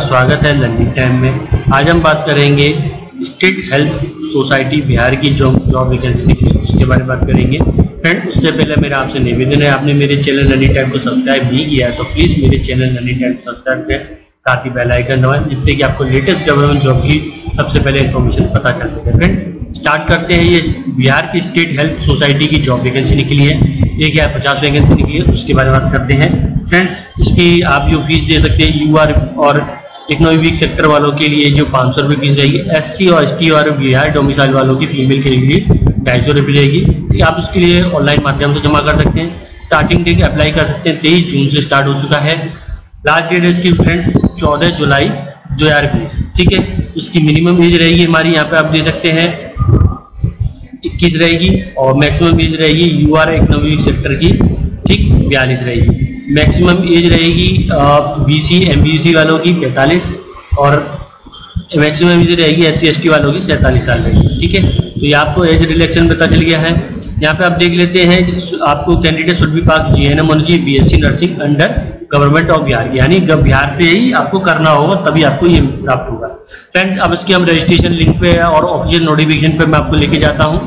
स्वागत है learning time में। आज हम बात करेंगे स्टेट हेल्थ सोसाइटी बिहार की जॉब वैकेंसी की, उसके बारे में बात करेंगे। फ्रेंड, उससे पहले मेरा आपसे निवेदन है, आपने मेरे चैनल लर्निंग टाइम को सब्सक्राइब नहीं किया है तो प्लीज़ मेरे चैनल लर्निंग टाइम को सब्सक्राइब करें, साथ ही बेल आइकन दबाएं, जिससे कि आपको लेटेस्ट गवर्नमेंट जॉब की सबसे पहले इन्फॉर्मेशन पता चल सके। फ्रेंड, स्टार्ट करते हैं। ये बिहार की स्टेट हेल्थ सोसाइटी की जॉब वैकेंसी निकली है, 1050 वैकेंसी निकली है, उसके बारे में बात करते हैं। फ्रेंड्स, इसकी आप जो फीस दे सकते हैं यूआर और इकोनॉमिक वीक सेक्टर वालों के लिए जो 500 रुपये फीस रहेगी, एससी और एसटी और बिहार डोमिसाइल वालों की फीमेल के लिए 250 रुपये रहेगी। आप उसके लिए ऑनलाइन माध्यम से जमा कर सकते हैं। स्टार्टिंग डेट अप्लाई कर सकते हैं 23 जून से स्टार्ट हो चुका है। लास्ट डेट है इसकी फ्रेंड 14 जुलाई 2020। ठीक है, उसकी मिनिमम एज रहेगी हमारी यहाँ पे आप दे सकते हैं 21 रहेगी और मैक्सिमम एज रहेगी यूआर इकोनॉमिक सेक्टर की, ठीक, 42 रहेगी। मैक्सिमम एज रहेगी बीसी एमबीसी वालों की 45 और मैक्सिमम एज रहेगी एससी एसटी वालों की 47 साल रहेगी। ठीक है, तो ये आपको एज रिलेक्शन पता चल गया है। यहाँ पे आप देख लेते हैं, आपको candidate should be pass GNM only BSc nursing under government of Bihar, यानी बिहार से ही आपको करना होगा तभी आपको ये प्राप्त होगा। फ्रेंड, अब इसके हम रजिस्ट्रेशन लिंक पे और ऑफिशियल नोटिफिकेशन पे मैं आपको लेके जाता हूँ।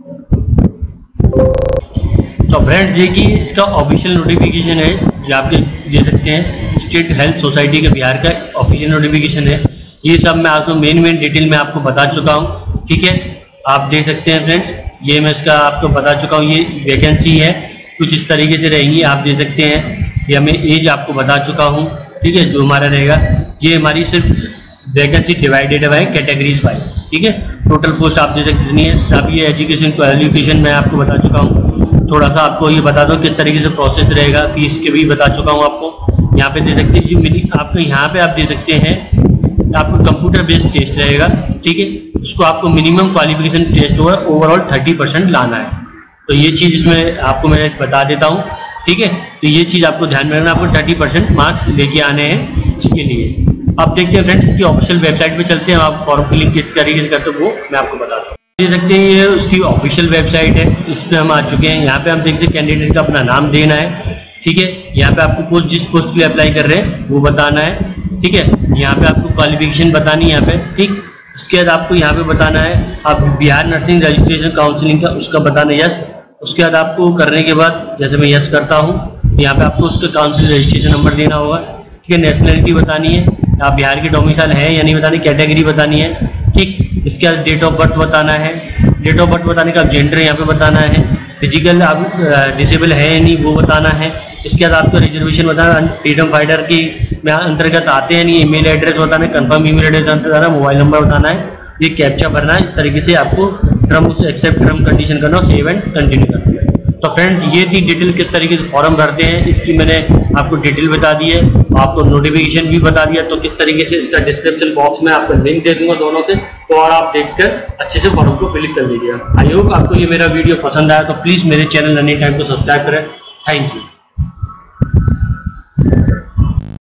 तो फ्रेंड्स, देखिए इसका ऑफिशियल नोटिफिकेशन है जो आप दे सकते हैं, स्टेट हेल्थ सोसाइटी के बिहार का ऑफिशियल नोटिफिकेशन है। ये सब मैं आपको मेन डिटेल में आपको बता चुका हूँ। ठीक है, आप देख सकते हैं फ्रेंड्स, ये मैं इसका आपको बता चुका हूँ। ये वैकेंसी है, कुछ इस तरीके से रहेंगी, आप देख सकते हैं। ये मैं एज आपको बता चुका हूँ। ठीक है, जो हमारा रहेगा ये हमारी सिर्फ वैकेंसी डिवाइडेड है कैटेगरीज वाइज। ठीक है, टोटल पोस्ट आप दे सकते हैं। सभी एजुकेशन क्वालिफिकेशन मैं आपको बता चुका हूँ। थोड़ा सा आपको ये बता दो किस तरीके से प्रोसेस रहेगा, फीस के भी बता चुका हूँ आपको। यहाँ पे दे सकते हैं जो आपको यहाँ पे आप दे सकते हैं, आपको कंप्यूटर बेस्ड टेस्ट रहेगा। ठीक है, उसको आपको मिनिमम क्वालिफिकेशन टेस्ट होगा, ओवरऑल 30% लाना है। तो ये चीज़ इसमें आपको मैं बता देता हूँ। ठीक है, तो ये चीज़ आपको ध्यान में रखना, आपको 30% मार्क्स लेके आने हैं इसके लिए। आप देखते हैं फ्रेंड्स, इसकी ऑफिशियल वेबसाइट पे चलते हैं, आप फॉर्म फिलिंग किस तरीके से करते हो वो मैं आपको बताता हूँ। देख सकते हैं ये उसकी ऑफिशियल वेबसाइट है, इस पे हम आ चुके हैं। यहाँ पे हम देखते हैं कैंडिडेट का अपना नाम देना है। ठीक है, यहाँ पे आपको पोस्ट जिस पोस्ट के लिए अप्लाई कर रहे हैं वो बताना है। ठीक है, यहाँ पे आपको क्वालिफिकेशन बतानी है यहाँ पे। ठीक, उसके बाद आपको यहाँ पे बताना है आप बिहार नर्सिंग रजिस्ट्रेशन काउंसिलिंग का उसका बताना है यस। उसके बाद आपको करने के बाद जैसे मैं यस करता हूँ, यहाँ पे आपको उसका काउंसिल रजिस्ट्रेशन नंबर देना होगा। ठीक है, नेशनलिटी बतानी है, आप बिहार के डोमिसाइल है या नहीं बतानी, कैटेगरी बतानी है। ठीक, इसके बाद डेट ऑफ बर्थ बताना है। डेट ऑफ बर्थ बताने का जेंडर यहाँ पे बताना है। फिजिकल आप डिसेबल है या नहीं वो बताना है। इसके बाद आपको रिजर्वेशन बताना, फ्रीडम फाइटर की अंतर्गत आते हैं नहीं, ईमेल एड्रेस बताना है, कंफर्म ईमेल एड्रेस बताना, मोबाइल नंबर बताना है, ये कैप्चा भरना है। इस तरीके से आपको टर्म एक्सेप्ट टर्म कंडीशन करना, सेव एंड कंटिन्यू करना है। तो फ्रेंड्स, ये थी डिटेल किस तरीके से फॉर्म भरते हैं, इसकी मैंने आपको डिटेल बता दी है, आपको नोटिफिकेशन भी बता दिया। तो किस तरीके से इसका डिस्क्रिप्शन बॉक्स में आपको लिंक दे दूंगा दोनों के, तो और आप देखकर अच्छे से फॉर्म को फिल कर लीजिएगा। आई होप आपको ये मेरा वीडियो पसंद आया, तो प्लीज़ मेरे चैनल लर्निंग टाइम को सब्सक्राइब करें। Thank you.